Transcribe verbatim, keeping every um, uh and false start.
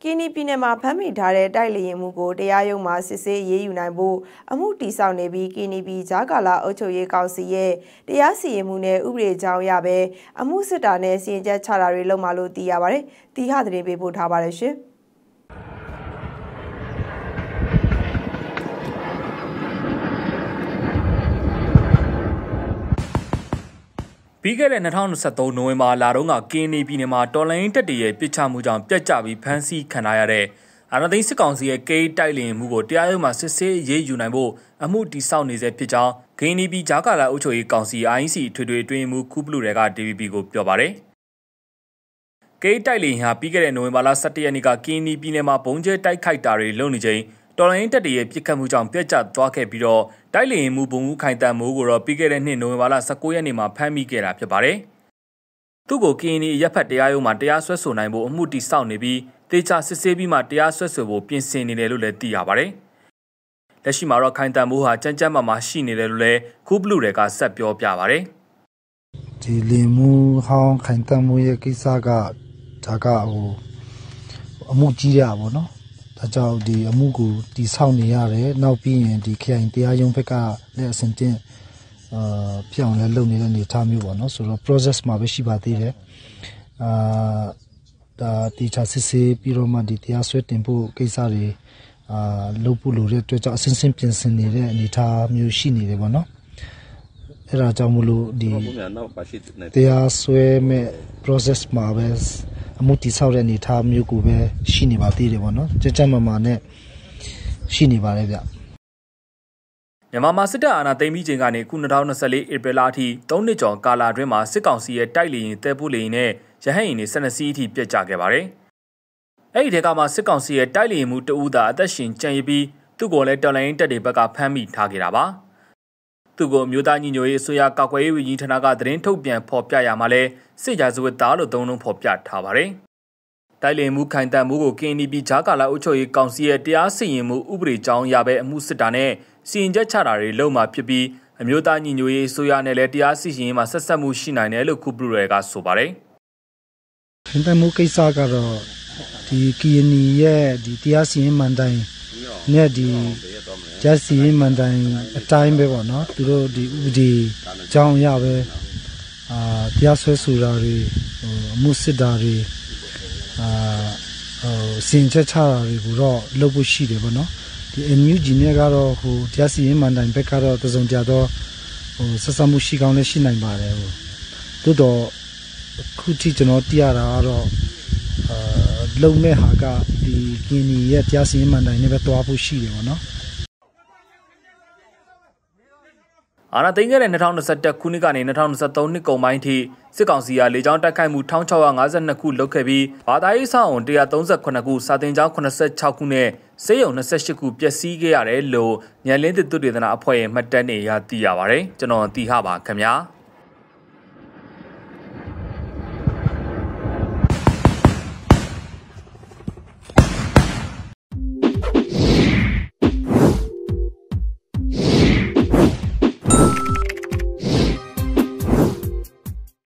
ကင်းနီပြည်နယ်မှာဖမ်းမိထားတဲ့တိုက်လေရင်မှုကိုတရားရုံးမှာစစ်ဆေးရေးယူနိုင်ဖို့အမှုတည်ဆောက်နေပြီးကင်းနီပြည်ဂျာကာလာအုပ်ချုပ်ရေးကောင်စီရဲ့တရားစီရင်မှုနဲ့ဥပဒေကြောင်းအရပဲအမှုစစ်တာနဲ့စီရင်ချက်ချတာတွေလုပ်မှလို့သိရပါတယ်။တီဟာသတင်းပေးပို့ထားပါတယ်ရှင်။ပြီးခဲ့တဲ့၂၀၂၃နိုဝင်ဘာလတုန်းကကင်းနီပြည်နယ်မှာတော်လိုင်းတက်တရဲ့ပြစ်ချမှုကြောင့်ပြက်ကျပြီးဖမ်းဆီးခံရတဲ့အာဏာသိမ်းစစ်ကောင်စီရဲ့ကိန်းတိုက်လင်မှုကိုတရားရုံးမှာစစ်ဆေးရေးယူနိုင်ဖို့အမှုတိစောက်နေစေဖြစ်ကြောင်းကင်းနီပြည်ဂျာကာလာအုပ်ချုပ်ရေးကောင်စီ I E C ထွေထွေအတွင်းမှုခုပလူတွေက D V B ကိုပြောပါတယ်။ကိန်းတိုက်လင်ဟာပြီးခဲ့တဲ့နိုဝင်ဘာလ၁၁ရက်နေ့ကကင်းနီပြည်နယ်မှာဘုံကျဲတိုက်ခိုက်တာတွေလုပ်နေချိန်တော်လိုင်းတက်တရဲ့ပြစ်ခတ်မှုကြောင့်ပြက်ကျသွားခဲ့ပြီးတော့တိုက်လေရင်မှုဘုံမှုခိုင်တန်မိုးကိုတော့ပြီးခဲ့တဲ့နှစ်နိုဝင်ဘာလ၁၉ရက်နေ့မှာဖမ်းမိခဲ့တာဖြစ်ပါတယ်။သူ့ကိုကင်းနီရပ်ဖက်တရားရုံးမှာတရားစွဲဆိုနိုင်ဖို့အမှုတိစောက်နေပြီးတေချာစစ်ဆေးပြီးမှတရားစွဲဆိုဖို့ပြင်ဆင်နေတယ်လို့လည်းသိရပါတယ်။လက်ရှိမှာတော့ခိုင်တန်မိုးဟာကြမ်းကြမ်းမာမာရှိနေတယ်လို့လည်းခုပလူတွေကဆက်ပြောပြပါတယ်။ဒီလင်မှုဟောင်းခိုင်တန်မိုးရဲ့ကိစ္စကဒါကဟိုအမှုကြီးရပါဘောနော်။ဒါကြောင့်ဒီအမှုကိုတိဆောက်နေရတယ်နောက်ပြီးရင်ဒီခိုင်တရားရုံးဘက်ကလည်းအစင်တင်အာပြောင်းလဲလုပ်နေတဲ့အနေအထားမျိုးပေါ့နော်ဆိုတော့ process မှာပဲရှိပါသေးတယ်အာဒါတီချာစစ်ဆေးပြီးတော့မှဒီတရားစွဲတင်ဖို့ကိစ္စတွေအာလုပ်ဖို့လိုတဲ့အတွက်ကြောင့်အစင်းစင်းပြင်ဆင်နေတဲ့အနေအထားမျိုးရှိနေတယ်ပေါ့နော်အဲ့ဒါကြောင့်မလို့ဒီတရားစွဲမဲ့ process မှာပဲအမှုတိဆောက်တဲ့အနေအထားမျိုးကိုပဲရှိနေပါသေးတယ်ပေါ့နော်ကြကြမမာနဲ့ရှိနေပါတယ်ဗျမြန်မာမှာစစ်တပ်အာဏာသိမ်းပြီးချိန်ကနေခု၂၀၂၄ဧပြီလအထိ၃နှစ်ကျော်ကာလအတွင်းမှာစစ်ကောင်စီရဲ့တိုက်လေရင်တဲပို့လေရင်နဲ့ရဟတ်ရင်တွေ၁၂စီးအထိပြက်ကျခဲ့ပါတယ်။အဲ့ဒီထဲကမှစစ်ကောင်စီရဲ့တိုက်လေရင်မှုတအူးသာအသက်ရှင်ကျန်ရပြီးသူ့ကိုလည်းတော်လိုင်းတက်တွေဘက်ကဖမ်းမိထားခဲ့တာပါ။သူ့ကိုမျိုးသားညီညွတ်ရေးအစိုးရကောက်ွယ်ရေးဝန်ကြီးဌာနကသတင်းထုတ်ပြန်ဖော်ပြရမှာလဲစစ်ရာဇဝတ်သားလို့သုံးလုံးဖော်ပြထားပါတယ်။တိုက်လေရင်မှုခိုင်တန်မှုကိုကင်းနီပြည်ဂျာကာလာအုပ်ချုပ်ရေးကောင်စီရဲ့တရားစီရင်မှုဥပဒေကြောင်းအရပဲအမှုစစ်တာနဲ့စီရင်ချက်ချတာတွေလုပ်မှာဖြစ်ပြီးအမျိုးသားညီညွတ်ရေးအစိုးရနဲ့လည်းတရားစီရင်ရေးမှာဆက်ဆက်မှုရှိနိုင်တယ်လို့ခုပလူတွေကဆိုပါတယ်။ခိုင်တန်မှုကိစ္စကတော့ဒီကီယနီရဲ့ဒီတရားစီရင်မှန်တိုင်းနဲ့ဒီတရားစီရင်မှန်တိုင်းအတိုင်းပဲပေါ့နော်သူတို့ဒီဥပဒေကြောင်းရပဲအာတရားစွဲဆိုတာတွေဟိုအမှုစစ်တာတွေအာဟိုစီရင်ချက်ချတာတွေကိုတော့လုပ်ဖို့ရှိတယ်ပေါ့နော်ဒီ N U G နဲ့ကတော့ဟိုတရားစီရင်မှန်တိုင်းဘက်ကတော့တစုံကြတော့ဟိုဆက်ဆံမှုရှိကောင်းလည်းရှိနိုင်ပါတယ်ဟိုတိုးတော့ခုထိကျွန်တော်သိရတာကတော့အာလုံမဲ့ဟာကဒီကင်းနီရဲ့တရားစီရင်မှန်တိုင်းနဲ့ပဲတွားဖို့ရှိတယ်ပေါ့နော်အာဏာသိမ်းခဲ့တဲ့၂၀၂၁ခုနှစ်ကနေ၂၀၂၃နှစ်ကုန်ပိုင်းထိစစ်ကောင်စီကလေကြောင်းတိုက်ခိုက်မှု၁၆၅၂ခုလုပ်ခဲ့ပြီးဘာသာရေးဆောင်အုံ၁၃၈ခုစာတင်ကျောင်း၇၆ခုနဲ့စေယုံ၂၈ခုပျက်စီးခဲ့ရတယ်လို့ညလင်းသစ်သုတေသနအဖွဲ့ရဲ့မှတ်တမ်းတွေအရသိရပါတယ်ကျွန်တော်တီဟပါခင်ဗျာ